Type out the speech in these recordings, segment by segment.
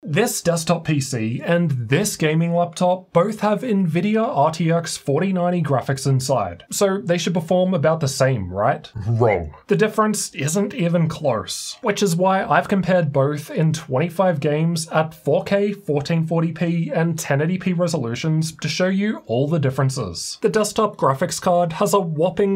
This desktop PC and this gaming laptop both have NVIDIA RTX 4090 graphics inside, so they should perform about the same, right? Wrong. The difference isn't even close, which is why I've compared both in 25 games at 4K, 1440p and 1080p resolutions to show you all the differences. The desktop graphics card has a whopping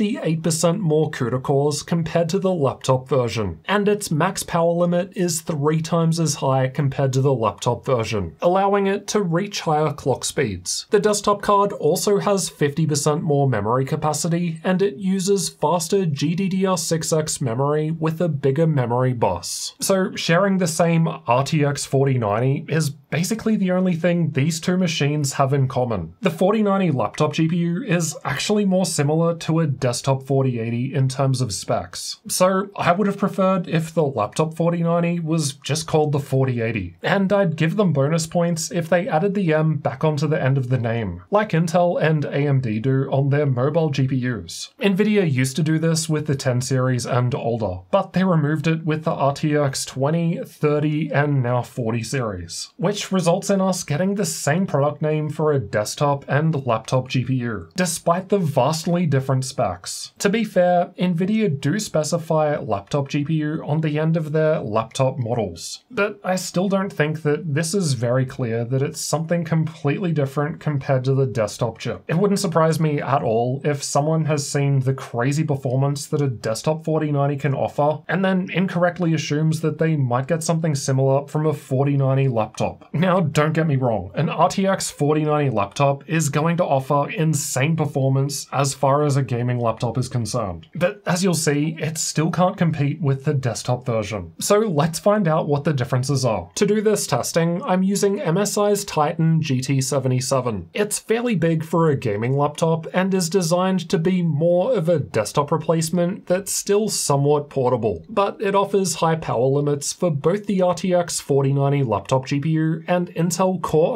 68% more CUDA cores compared to the laptop version, and its max power limit is 3 times as high compared to the laptop version, allowing it to reach higher clock speeds. The desktop card also has 50% more memory capacity, and it uses faster GDDR6X memory with a bigger memory bus. So sharing the same RTX 4090 is basically the only thing these two machines have in common. The 4090 laptop GPU is actually more similar to a desktop 4080 in terms of specs, so I would have preferred if the laptop 4090 was just called the 4080, and I'd give them bonus points if they added the M back onto the end of the name, like Intel and AMD do on their mobile GPUs. Nvidia used to do this with the 10 series and older, but they removed it with the RTX 20, 30, and now 40 series, which results in us getting the same product name for a desktop and laptop GPU, despite the vastly different specs. To be fair, Nvidia do specify laptop GPU on the end of their laptop models, but I still don't think that this is very clear that it's something completely different compared to the desktop chip. It wouldn't surprise me at all if someone has seen the crazy performance that a desktop 4090 can offer, and then incorrectly assumes that they might get something similar from a 4090 laptop. Now, don't get me wrong, an RTX 4090 laptop is going to offer insane performance as far as a gaming laptop is concerned, but as you'll see, it still can't compete with the desktop version. So let's find out what the differences are. To do this testing, I'm using MSI's Titan GT77. It's fairly big for a gaming laptop and is designed to be more of a desktop replacement that's still somewhat portable, but it offers high power limits for both the RTX 4090 laptop GPU and Intel Core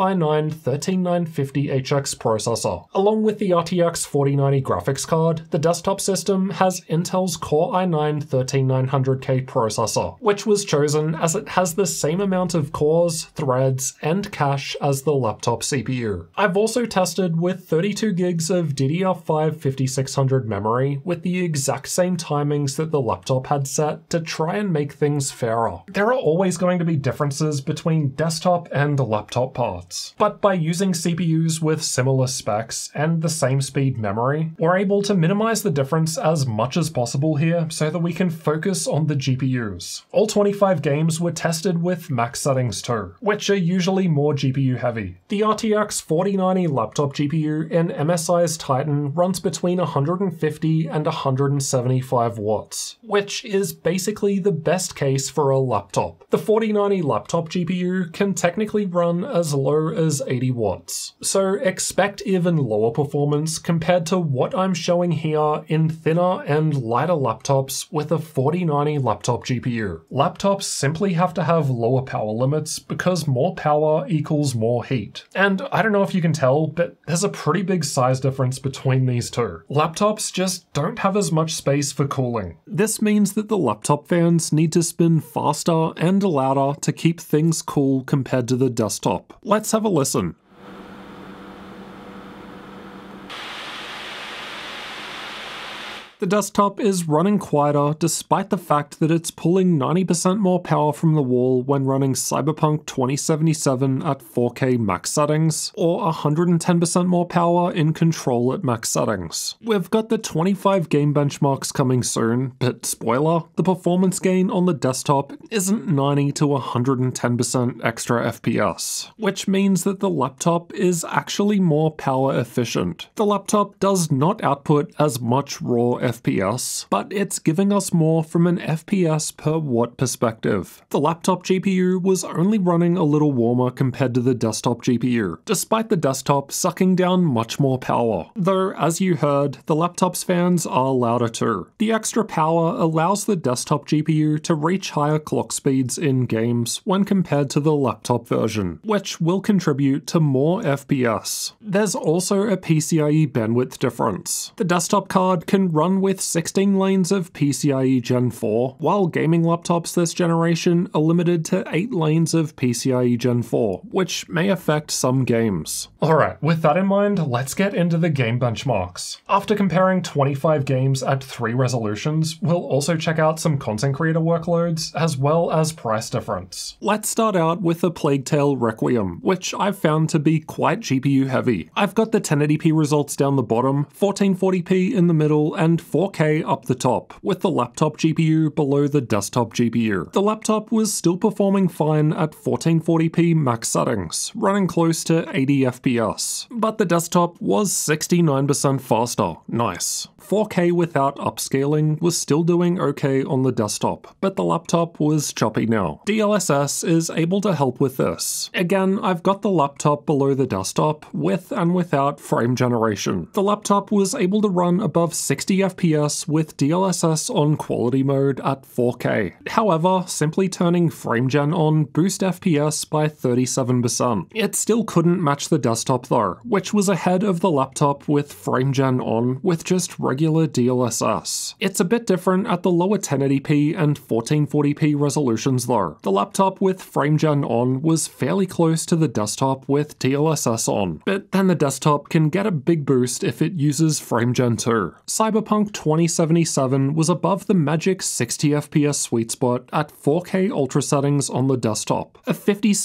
i9-13950HX processor. Along with the RTX 4090 graphics card, the desktop system has Intel's Core i9-13900K processor, which was chosen as it has the same amount of cores, threads, and cache as the laptop CPU. I've also tested with 32 gigs of DDR5 5600 memory with the exact same timings that the laptop had set to try and make things fairer. There are always going to be differences between desktop and laptop parts, but by using CPUs with similar specs and the same speed memory, we're able to minimize the difference as much as possible here so that we can focus on the GPUs. All 25 games were tested with max settings too, which are usually more GPU heavy. The RTX 4090 laptop GPU in MSI's Titan runs between 150 and 175 watts, which is basically the best case for a laptop. The 4090 laptop GPU can technically run as low as 80 watts, so expect even lower performance compared to what I'm showing here in thinner and lighter laptops with a 4090 laptop GPU. Laptops simply have to have lower power limits because more power equals more heat. And I don't know if you can tell, but there's a pretty big size difference between these two. Laptops just don't have as much space for cooling. This means that the laptop fans need to spin faster and louder to keep things cool compared to the desktop. Let's have a listen. The desktop is running quieter despite the fact that it's pulling 90% more power from the wall when running Cyberpunk 2077 at 4K max settings, or 110% more power in Control at max settings. We've got the 25 game benchmarks coming soon, but spoiler, the performance gain on the desktop isn't 90 to 110% extra FPS, which means that the laptop is actually more power efficient. The laptop does not output as much raw FPS, but it's giving us more from an FPS per watt perspective. The laptop GPU was only running a little warmer compared to the desktop GPU, despite the desktop sucking down much more power. Though, as you heard, the laptop's fans are louder too. The extra power allows the desktop GPU to reach higher clock speeds in games when compared to the laptop version, which will contribute to more FPS. There's also a PCIe bandwidth difference. The desktop card can run with 16 lanes of PCIe Gen 4, while gaming laptops this generation are limited to 8 lanes of PCIe Gen 4, which may affect some games. Alright, with that in mind, let's get into the game benchmarks. After comparing 25 games at 3 resolutions, we'll also check out some content creator workloads, as well as price difference. Let's start out with A Plague Tale Requiem, which I've found to be quite GPU heavy. I've got the 1080p results down the bottom, 1440p in the middle, and 4K up the top, with the laptop GPU below the desktop GPU. The laptop was still performing fine at 1440p max settings, running close to 80 FPS, but the desktop was 69% faster. Nice. 4K without upscaling was still doing okay on the desktop, but the laptop was choppy now. DLSS is able to help with this. Again, I've got the laptop below the desktop, with and without frame generation. The laptop was able to run above 60 FPS with DLSS on quality mode at 4K. However, simply turning frame gen on boost FPS by 37%. It still couldn't match the desktop though, which was ahead of the laptop with frame gen on with just regular DLSS. It's a bit different at the lower 1080p and 1440p resolutions though. The laptop with frame gen on was fairly close to the desktop with DLSS on, but then the desktop can get a big boost if it uses frame gen too. Cyberpunk 2077 was above the magic 60 FPS sweet spot at 4K ultra settings on the desktop, a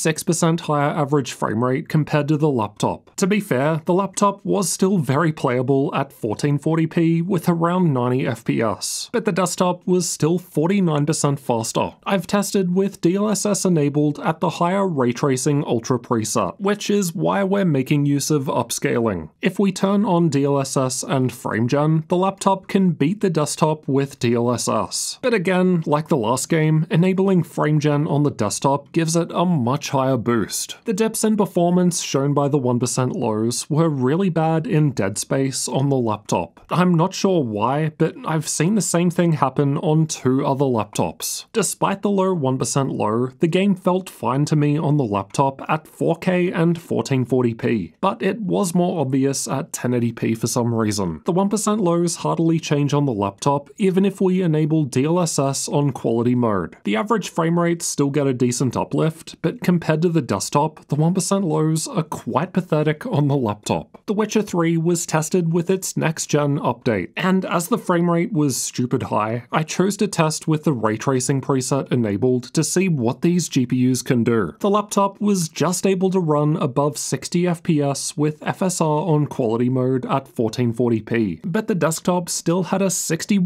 56% higher average frame rate compared to the laptop. To be fair, the laptop was still very playable at 1440p with around 90 FPS, but the desktop was still 49% faster. I've tested with DLSS enabled at the higher ray tracing ultra preset, which is why we're making use of upscaling. If we turn on DLSS and frame gen, the laptop can beat the desktop with DLSS. But again, like the last game, enabling frame gen on the desktop gives it a much higher boost. The dips in performance shown by the 1% lows were really bad in Dead Space on the laptop. I'm not sure why, but I've seen the same thing happen on 2 other laptops. Despite the low 1% low, the game felt fine to me on the laptop at 4K and 1440p, but it was more obvious at 1080p for some reason. The 1% lows hardly change on the laptop even if we enable DLSS on quality mode. The average frame rates still get a decent uplift, but compared to the desktop, the 1% lows are quite pathetic on the laptop. The Witcher 3 was tested with its next-gen update, and as the frame rate was stupid high, I chose to test with the ray tracing preset enabled to see what these GPUs can do. The laptop was just able to run above 60 FPS with FSR on quality mode at 1440p, but the desktop still had a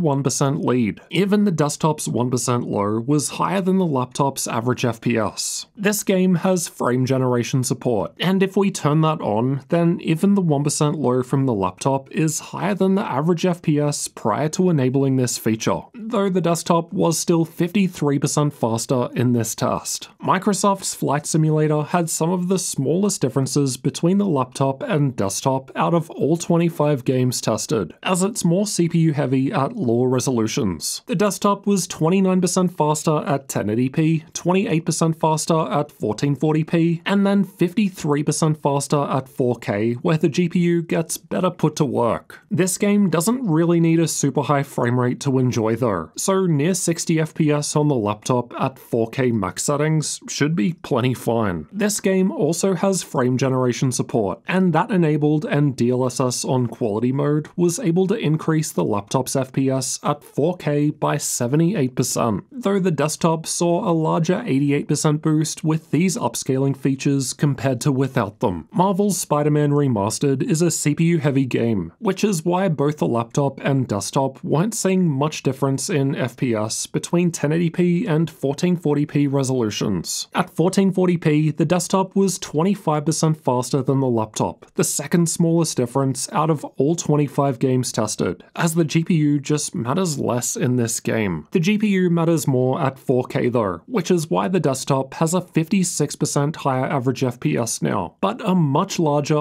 61% lead. Even the desktop's 1% low was higher than the laptop's average FPS. This game has frame generation support, and if we turn that on, then even the 1% low from the laptop is higher than the average FPS prior to enabling this feature, though the desktop was still 53% faster in this test. Microsoft's Flight Simulator had some of the smallest differences between the laptop and desktop out of all 25 games tested, as it's more CPU heavy at lower resolutions. The desktop was 29% faster at 1080p, 28% faster at 1440p, and then 53% faster at 4K, where the GPU gets better put to work. This game doesn't really need a super high frame rate to enjoy though, so near 60 FPS on the laptop at 4K max settings should be plenty fine. This game also has frame generation support, and that enabled and DLSS on quality mode was able to increase the laptop's FPS at 4K by 78%, though the desktop saw a larger 88% boost with these upscaling features compared to without them. Marvel's Spider-Man Remastered is a CPU-heavy game, which is why both the laptop and desktop weren't seeing much difference in FPS between 1080p and 1440p resolutions. At 1440p, the desktop was 25% faster than the laptop, the second smallest difference out of all 25 games tested, as the GPU just matters less in this game. The GPU matters more at 4K though, which is why the desktop has a 56% higher average FPS now, but a much larger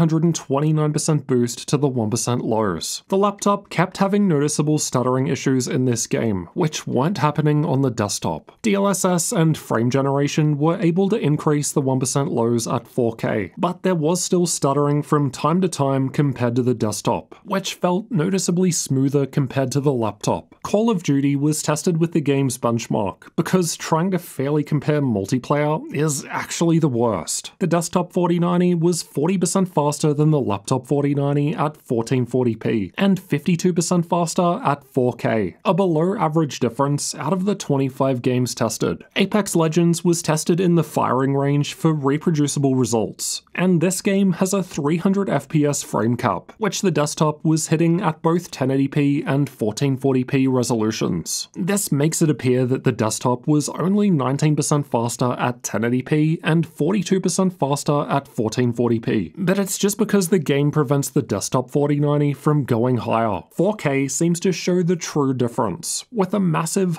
129% boost to the 1% lows. The laptop kept having noticeable stuttering issues in this game, which weren't happening on the desktop. DLSS and frame generation were able to increase the 1% lows at 4K, but there was still stuttering from time to time compared to the desktop, which felt noticeably smoother compared to the laptop. Call of Duty was tested with the game's benchmark, because trying to fairly compare multiplayer is actually the worst. The desktop 4090 was 40% faster than the laptop 4090 at 1440p, and 52% faster at 4K, a below average difference out of the 25 games tested. Apex Legends was tested in the firing range for reproducible results, and this game has a 300 FPS frame cap, which the desktop was hitting at both 1080p and 1440p resolutions. This makes it appear that the desktop was only 19% faster at 1080p and 42% faster at 1440p, but it's just because the game prevents the desktop 4090 from going higher. 4K seems to show the true difference, with a massive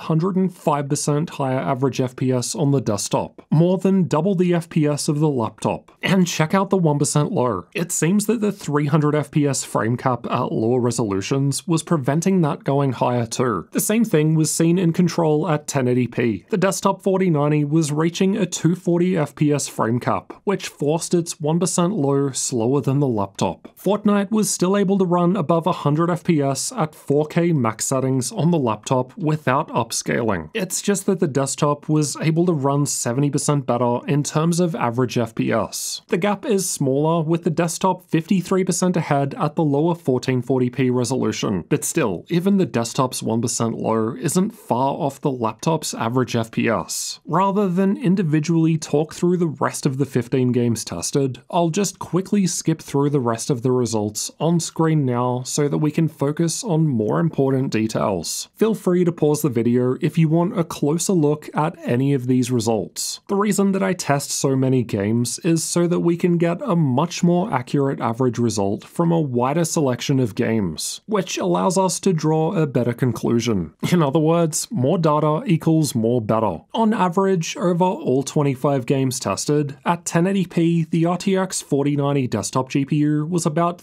105% higher average FPS on the desktop, more than double the FPS of the laptop. And check out the 1% low. It seems that the 300 FPS frame cap at lower resolutions was preventing that going higher too. The same thing was seen in Control at 1080p. The desktop 4090 was reaching a 240 FPS frame cap, which forced its 1% low slower than the laptop. Fortnite was still able to run above 100 FPS at 4K max settings on the laptop without upscaling. It's just that the desktop was able to run 70% better in terms of average FPS. The gap is smaller, with the desktop 53% ahead at the lower 1440p resolution, but still, even the desktop's 1% low isn't far off the laptop's average FPS. Rather than individually talk through the rest of the 15 games tested, I'll just quickly skip through the rest of the results on screen now so that we can focus on more important details. Feel free to pause the video if you want a closer look at any of these results. The reason that I test so many games is so that we can get a much more accurate average result from a wider selection of games, which allows us to draw a better conclusion. In other words, more data equals more better. On average, over all 25 games tested, at 1080p, the RTX 4090 desktop GPU was about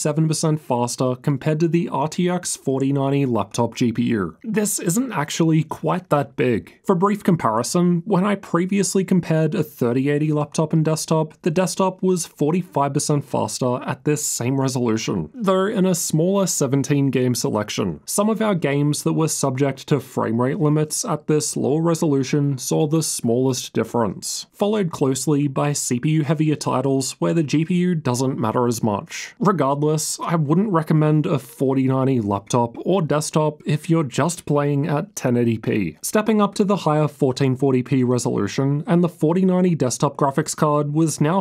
37% faster compared to the RTX 4090 laptop GPU. This isn't actually quite that big. For brief comparison, when I previously compared a 3080 laptop and desktop, the desktop was 45% faster at this same resolution, though in a smaller 17 game selection. Some of our games that were subject to frame rate limits at this lower resolution saw the smallest difference, followed closely by CPU heavier titles where the GPU doesn't matter as much. Regardless, I wouldn't recommend a 4090 laptop or desktop if you're just playing at 1080p. Stepping up to the higher 1440p resolution, and the 4090 desktop graphics card was now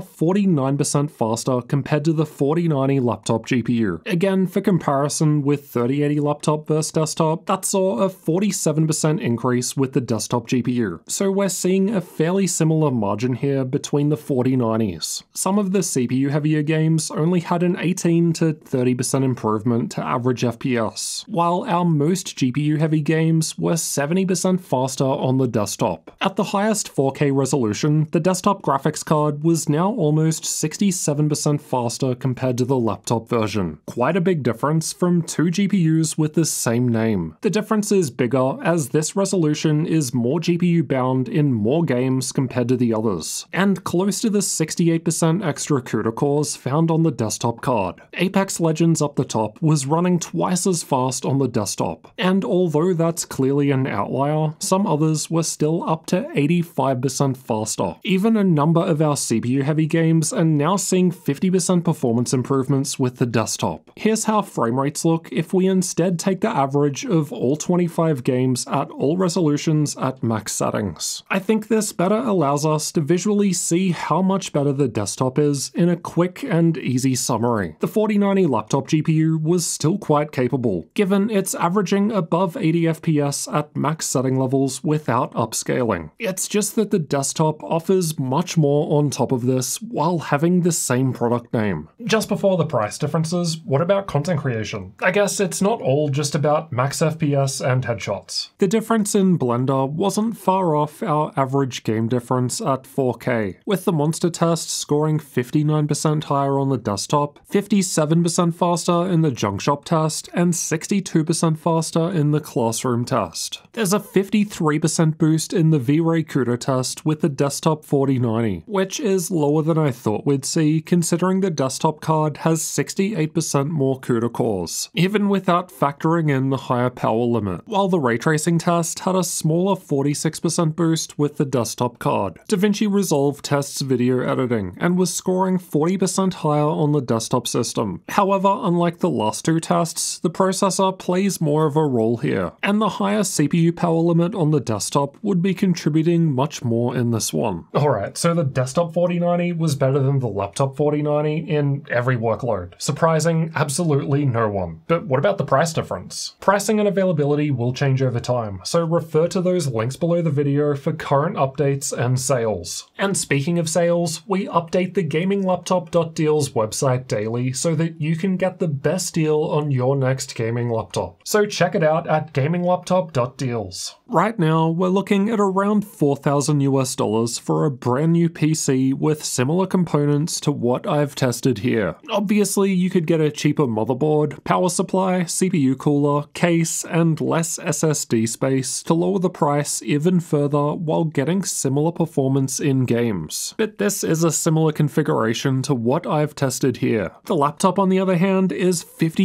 49% faster compared to the 4090 laptop GPU. Again, for comparison with 3080 laptop versus desktop, that saw a 47% increase with the desktop GPU. So we're seeing a fairly similar margin here between the 4090s. Some of the CPU heavier games only had an 18 to 30% improvement to average FPS, while our most GPU heavy games were 70% faster on the desktop. At the highest 4K resolution, the desktop graphics card was now almost 67% faster compared to the laptop version. Quite a big difference from two GPUs with the same name. The difference is bigger as this resolution is more GPU bound in more games compared to the others, and close to the 68% extra CUDA cores found on the desktop card. Apex Legends up the top was running twice as fast on the desktop, and although that's clearly an outlier, some others were still up to 85% faster. Even a number of our CPU heavy games are now seeing 50% performance improvements with the desktop. Here's how frame rates look if we instead take the average of all 25 games at all resolutions at max settings. I think this better allows us to visually see how much better the desktop is in a quick and easy summary. The 4090 laptop GPU was still quite capable, given it's averaging above 80 FPS at max setting levels without upscaling. It's just that the desktop offers much more on top of this while having the same product name. Just before the price differences, what about content creation? I guess it's not all just about max FPS and headshots. The difference in Blender wasn't far off our average game difference at 4K, with the monster test scoring 59% higher on the desktop, 57% faster in the junk shop test, and 62% faster in the classroom test. There's a 53% boost in the V-Ray CUDA test with the desktop 4090, which is lower than I thought we'd see considering the desktop desktop card has 68% more CUDA cores, even without factoring in the higher power limit, while the ray tracing test had a smaller 46% boost with the desktop card. DaVinci Resolve tests video editing and was scoring 40% higher on the desktop system. However, unlike the last two tests, the processor plays more of a role here, and the higher CPU power limit on the desktop would be contributing much more in this one. Alright, so the desktop 4090 was better than the laptop 4090 in every workload. Surprising absolutely no one. But what about the price difference? Pricing and availability will change over time, so refer to those links below the video for current updates and sales. And speaking of sales, we update the GamingLaptop.deals website daily so that you can get the best deal on your next gaming laptop. So check it out at GamingLaptop.deals. Right now, we're looking at around $4,000 for a brand new PC with similar components to what I've tested here. Obviously, you could get a cheaper motherboard, power supply, CPU cooler, case, and less SSD space to lower the price even further while getting similar performance in games. But this is a similar configuration to what I've tested here. The laptop, on the other hand, is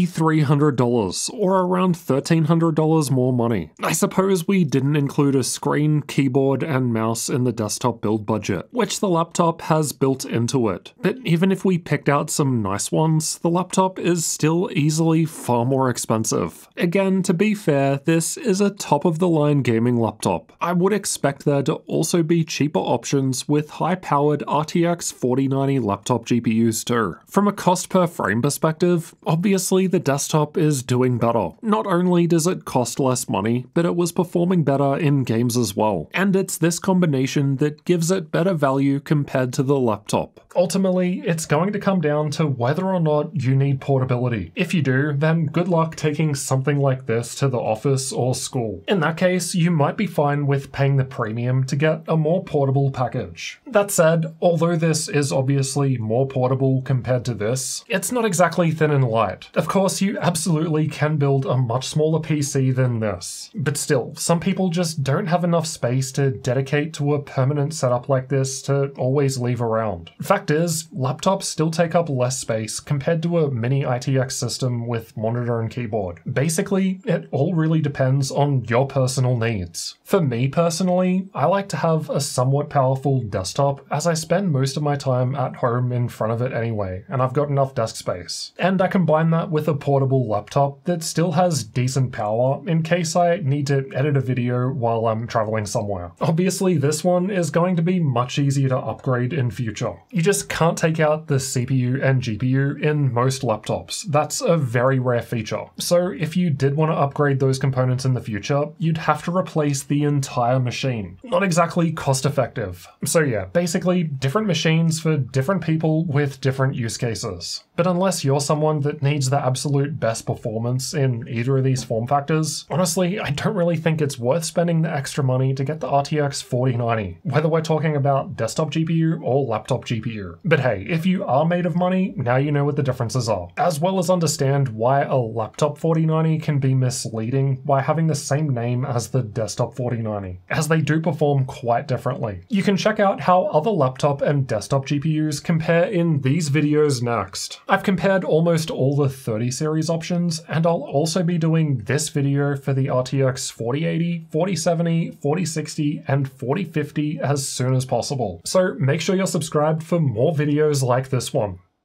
$5,300, or around $1,300 more money. I suppose we didn't include a screen, keyboard, and mouse in the desktop build budget, which the laptop has built into it. But even if we picked out some nice ones, the laptop is still easily far more expensive. Again, to be fair, this is a top-of-the-line gaming laptop. I would expect there to also be cheaper options with high-powered RTX 4090 laptop GPUs too. From a cost per frame perspective, obviously the desktop is doing better. Not only does it cost less money, but it was performing better in games as well. And it's this combination that gives it better value compared to the laptop. Ultimately, it's going to come down to whether or not you need portability. If you do, then good luck taking something like this to the office or school. In that case, you might be fine with paying the premium to get a more portable package. That said, although this is obviously more portable compared to this, it's not exactly thin and light. Of course, you absolutely can build a much smaller PC than this. But still, some people just don't have enough space to dedicate to a permanent setup like this to always leave around. Fact is, laptops still take up less space compared to a mini ITX system with monitor and keyboard. Basically, it all really depends on your personal needs. For me personally, I like to have a somewhat powerful desktop as I spend most of my time at home in front of it anyway, and I've got enough desk space. And I combine that with a portable laptop that still has decent power in case I need to edit a video while I'm traveling somewhere. Obviously, this one is going to be much easier to upgrade in future. You just can't take out the CPU and GPU in most laptops. That's a very rare feature. So if you did want to upgrade those components in the future, you'd have to replace the entire machine. Not exactly cost effective. So yeah, basically different machines for different people with different use cases. But unless you're someone that needs the absolute best performance in either of these form factors, honestly, I don't really think it's worth spending the extra money to get the RTX 4090, whether we're talking about desktop GPU or laptop GPU. But hey, if you are made of money, now you know what the differences are, as well as understand why a laptop 4090 can be misleading by having the same name as the desktop 4090, as they do perform quite differently. You can check out how other laptop and desktop GPUs compare in these videos next. I've compared almost all the 30 series options, and I'll also be doing this video for the RTX 4080, 4070, 4060, and 4050 as soon as possible. So make sure you're subscribed for more videos like this one.